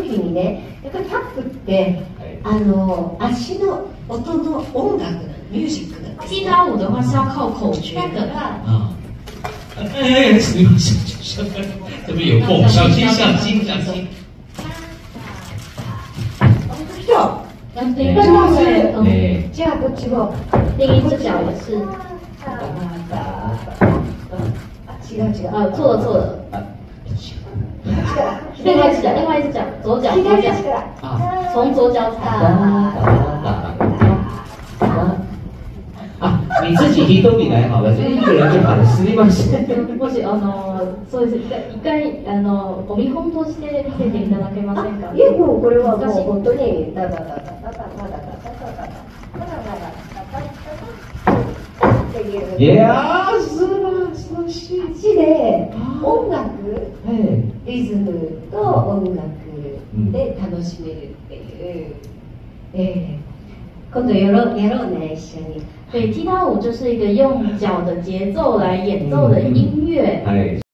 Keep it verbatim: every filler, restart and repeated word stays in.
時にね、やっぱりタップって、あの足の音の音楽なの、ミュージックなんです。 踢踏舞的话是要靠口诀的。 啊，哎哎哎，すみません，这边有空，小心小心小心。 要第一个是， 嗯， じゃあこっちも第一只脚也是， 違う違う。 呃，错了错了。另外一只脚，另外一只脚，左脚左脚，从左脚踩。 啊，你自己一动你来好了，就一个人就好了，すみません。 もしあのそうです一回あのお見本として見せていただけませんか。 いやもうこれはもう本当にダダダダダダダダダダダダっていう。 いやー、素晴らしい。 足で音楽、リズムと音楽で楽しめるっていう。えー、今度やろうやろうね一緒に。 对，踢踏舞就是一个用脚的节奏来演奏的音乐。